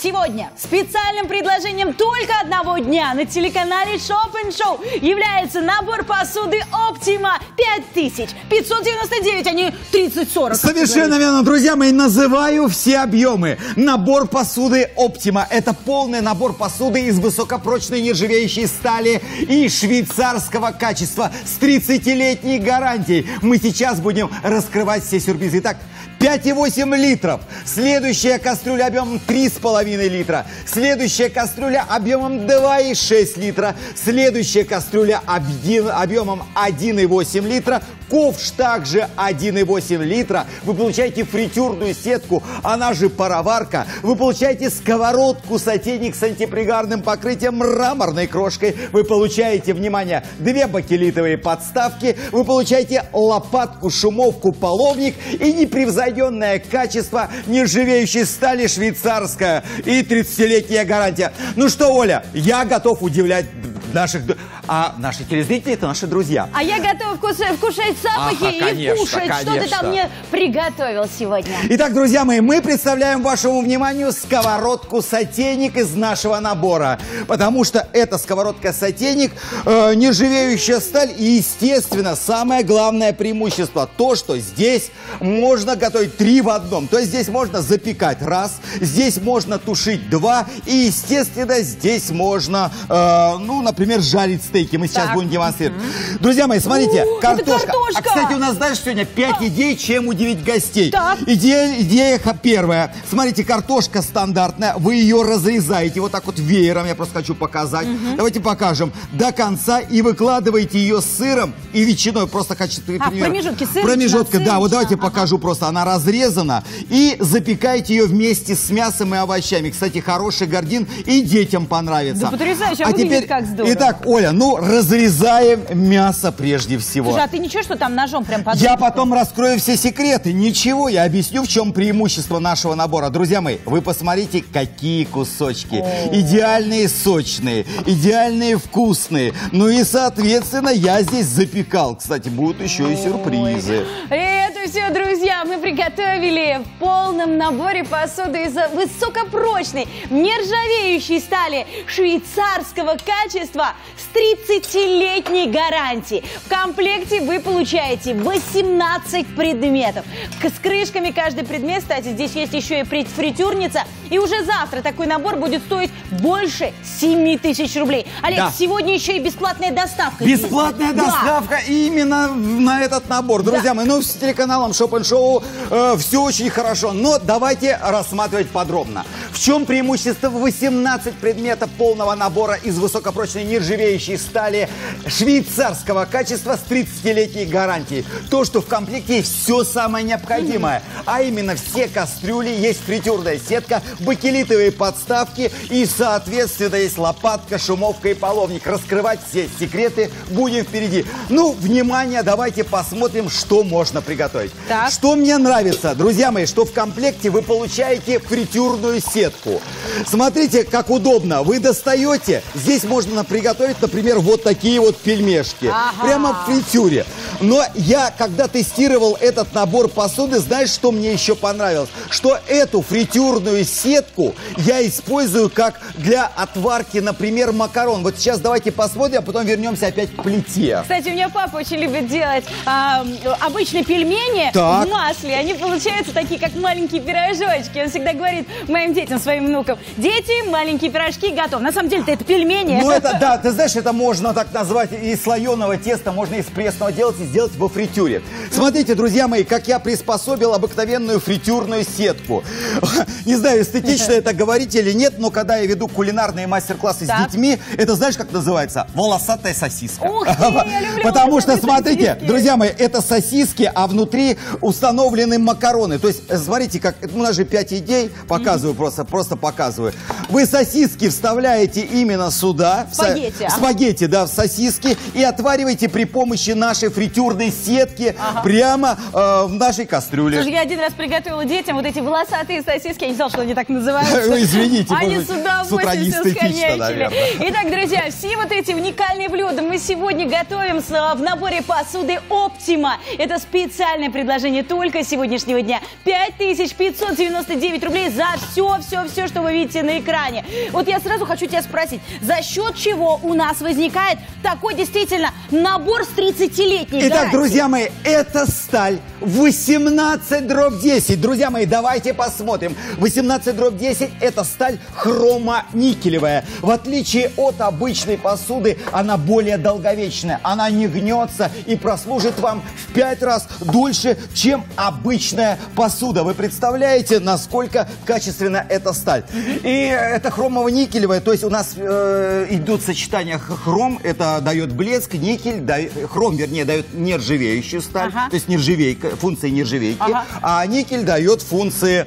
Сегодня специальным предложением только одного дня на телеканале Shop & Show является набор посуды Optima 5599, а не 3040. Совершенно верно, друзья мои, называю все объемы. Набор посуды Optima. Это полный набор посуды из высокопрочной нержавеющей стали и швейцарского качества с 30-летней гарантией. Мы сейчас будем раскрывать все сюрпризы. Итак, 5,8 литров. Следующая кастрюля объемом 3,5 литра. Следующая кастрюля объемом 2,6 литра. Следующая кастрюля объемом 1,8 литра. Ковш также 1,8 литра. Вы получаете фритюрную сетку, она же пароварка. Вы получаете сковородку сотейник с антипригарным покрытием мраморной крошкой. Вы получаете, внимание, 2 бакелитовые подставки. Вы получаете лопатку, шумовку, половник и непревзойденное качество нержавеющей стали швейцарская и 30-летняя гарантия. Ну что, Оля, я готов удивлять наших телезрителей, это наши друзья. А я готова вкушать запахи и кушать, что ты там мне приготовил сегодня. Итак, друзья мои, мы представляем вашему вниманию сковородку-сотейник из нашего набора. Потому что это сковородка-сотейник, нержавеющая сталь и, естественно, самое главное преимущество, то, что здесь можно готовить 3 в одном. То есть здесь можно запекать 1, здесь можно тушить 2 и, естественно, здесь можно, например, жарить стейки. Мы сейчас будем демонстрировать. Друзья мои, смотрите, картошка. А, кстати, у нас, знаешь, сегодня 5 идей, чем удивить гостей. Идея первая. Смотрите, картошка стандартная. Вы ее разрезаете вот так вот веером. Я просто хочу показать. Давайте покажем. До конца и выкладываете ее с сыром и ветчиной. Просто хочу... промежутки сыр. Промежутка, да. Вот давайте покажу просто. Она разрезана. И запекаете ее вместе с мясом и овощами. Кстати, хороший гардин и детям понравится. Да потрясающе, выглядит как здорово. Итак, Оля, разрезаем мясо прежде всего. Слушай, а ты ничего, что там ножом прям подумал? Я потом раскрою все секреты. Ничего, я объясню, в чем преимущество нашего набора. Друзья мои, вы посмотрите, какие кусочки. Идеальные сочные, идеальные вкусные. Ну и, соответственно, я здесь запекал. Кстати, будут еще и сюрпризы. Это все, друзья, мы приготовили в полном наборе посуды из высокопрочной, нержавеющей стали швейцарского качества с 30-летней гарантией. В комплекте вы получаете 18 предметов. С крышками каждый предмет, кстати, здесь есть еще и фритюрница. И уже завтра такой набор будет стоить больше 7000 рублей. Олег, сегодня еще и бесплатная доставка. Бесплатная доставка именно на этот набор. Друзья мои, с телеканалом Shop & Show все очень хорошо. Но давайте рассматривать подробно. В чем преимущество 18 предметов полного набора из высокопрочной нержавеющей стали швейцарского качества с 30-летней гарантией? То, что в комплекте есть все самое необходимое. А именно все кастрюли, есть фритюрная сетка, бакелитовые подставки и, соответственно, есть лопатка, шумовка и половник. Раскрывать все секреты будем впереди. Внимание, давайте посмотрим, что можно приготовить. Что мне нравится, друзья мои, что в комплекте вы получаете фритюрную сетку. Смотрите, как удобно. Вы достаете, здесь можно приготовить, например, вот такие вот пельмешки. Прямо в фритюре. Но я, когда тестировал этот набор посуды, знаешь, что мне еще понравилось? Что эту фритюрную сетку я использую как для отварки, например, макарон. Вот сейчас давайте посмотрим, а потом вернемся опять к плите. Кстати, у меня папа очень любит делать обычные пельмени в масле. Они получаются такие, как маленькие пирожочки. Он всегда говорит моим детям, своим внукам: дети, маленькие пирожки готовы. На самом деле-то это пельмени. Да, ты знаешь, это можно так назвать. Из слоеного теста можно из пресного делать и сделать во фритюре. Смотрите, друзья мои, как я приспособил обыкновенную фритюрную сетку. Не знаю, эстетично это говорить или нет, но когда я веду кулинарные мастер-классы с детьми, это знаешь, как называется? Волосатая сосиска. Ух ты, я люблю. Потому что, смотрите, друзья мои, это сосиски, а внутри установлены макароны. То есть, смотрите, как у нас же 5 идей, показываю просто показываю. Вы сосиски вставляете именно сюда. Спагетти. В спагетти, да, в сосиски. И отвариваете при помощи нашей фритюрной сетки прямо в нашей кастрюле. Слушай, я один раз приготовила детям вот эти волосатые сосиски. Я не знала, что они так называются. Извините, они с удовольствием все сконячили. Итак, друзья, все вот эти уникальные блюда мы сегодня готовим в наборе посуды Optima. Это специальное предложение только сегодняшнего дня. 5599 рублей за все, что вы видите на экране. Вот я сразу хочу тебя спросить, за счет чего у нас возникает такой действительно набор с 30-летней гарантией? Итак, друзья мои, это сталь 18/10. Друзья мои, давайте посмотрим. 18/10 это сталь хромоникелевая. В отличие от обычной посуды, она более долговечная. Она не гнется и прослужит вам в 5 раз дольше, чем обычная посуда. Вы представляете, насколько качественна эта сталь? И это хромово-никелевая, то есть у нас идут сочетания хром, это дает блеск, никель, хром, вернее, дает нержавеющую сталь, то есть нержавейка, функции нержавейки, а никель дает функции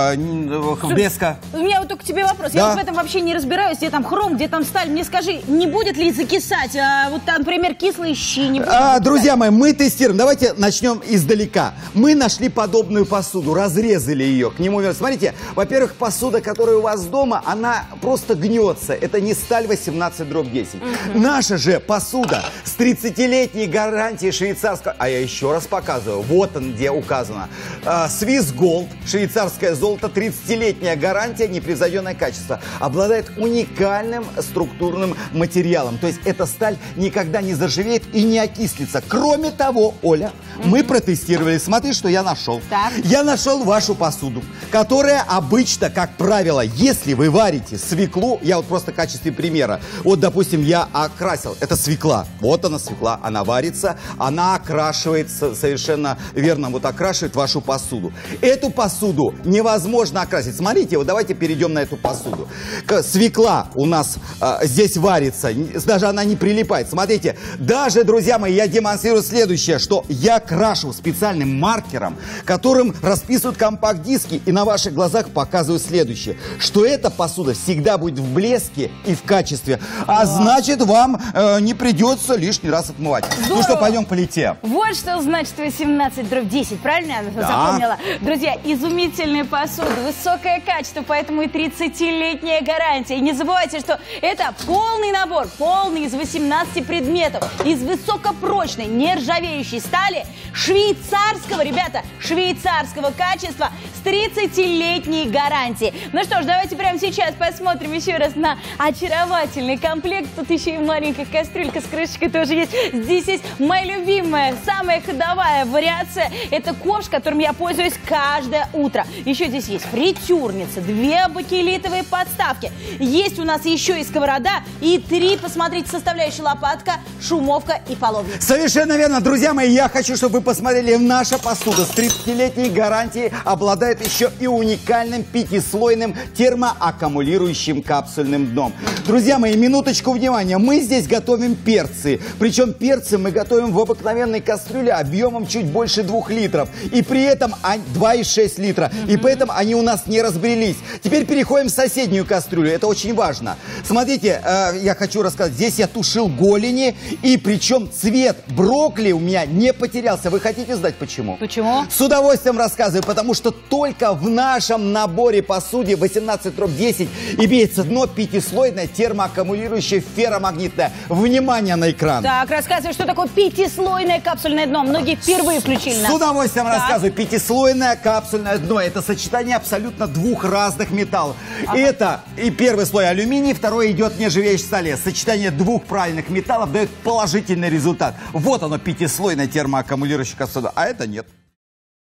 блеска. У меня вот только к тебе вопрос. Я вот в этом вообще не разбираюсь, где там хром, где там сталь. Мне скажи, не будет ли закисать, вот, например, кислые щи? Не будет друзья мои, мы тестируем. Давайте начнем издалека. Мы нашли подобную посуду, разрезали ее. К нему, смотрите, во-первых, посуда, которая у вас дома, она просто гнется. Это не сталь 18/10. Наша же посуда с 30-летней гарантией швейцарского... А я еще раз показываю. Вот он, где указано. Swiss Gold, швейцарское золото, 30-летняя гарантия, непревзойденное качество. Обладает уникальным структурным материалом. То есть эта сталь никогда не заржавеет и не окислится. Кроме того, Оля, мы протестировали. Смотри, что я нашел. Я нашел вашу посуду, которая обычно, как правило, если вы варите свеклу, я вот просто в качестве примера, вот, допустим, я окрасил, это свекла, вот она свекла, она варится, она окрашивается, совершенно верно, вот окрашивает вашу посуду. Эту посуду невозможно окрасить. Смотрите, вот давайте перейдем на эту посуду. Свекла у нас здесь варится, даже она не прилипает. Смотрите, даже, друзья мои, я демонстрирую следующее, что я крашу специальным маркером, которым расписывают компакт-диски, и на ваших глазах показываю следующее, что эта посуда всегда будет в блеске и в качестве, а значит, вам не придется лишний раз отмывать. Здорово. Ну что, пойдем полетим. Вот что значит 18/10, правильно я запомнила? Друзья, изумительная посуда, высокое качество, поэтому и 30-летняя гарантия. И не забывайте, что это полный набор, полный из 18 предметов, из высокопрочной, нержавеющей стали, швейцарского, ребята, швейцарского качества с 30-летней гарантией. Ну что ж, давайте прямо сейчас посмотрим еще раз на очаровательный комплект. Тут еще и маленькая кастрюлька с крышечкой тоже есть. Здесь есть моя любимая, самая ходовая вариация. Это ковш, которым я пользуюсь каждое утро. Еще здесь есть фритюрница, 2 бакелитовые подставки. Есть у нас еще и сковорода и 3, посмотрите, составляющие: лопатка, шумовка и половник. Совершенно верно, друзья мои, я хочу, чтобы вы посмотрели, наша посуда с 30-летней гарантией обладает еще и уникальным 5-слойным термоаккумулирующим капсульным дном. Друзья мои, минуточку внимания, мы здесь готовим перцы, причем перцы мы готовим в обыкновенной кастрюле объемом чуть больше 2 литров, и при этом 2,6 литра, и поэтому они у нас не разбрелись. Теперь переходим в соседнюю кастрюлю, это очень важно. Смотрите, я хочу рассказать, здесь я тушил голени, и причем цвет брокколи у меня не потерялся. Вы хотите знать почему? Почему? С удовольствием рассказываю, потому что только в нашем наборе посуде 18/10 имеется дно 5-слойное термоаккумулирующее ферромагнитное. Внимание на экран. Так, рассказывай, что такое 5-слойное капсульное дно. Многие впервые включили нас. С удовольствием рассказываю. 5-слойное капсульное дно. Это сочетание абсолютно 2 разных металлов. Это и первый слой алюминий, второй идет нержавеющей стали. Сочетание 2 правильных металлов дает положительный результат. Вот оно, 5-слойное термоаккумулирующее капсульное. А это нет.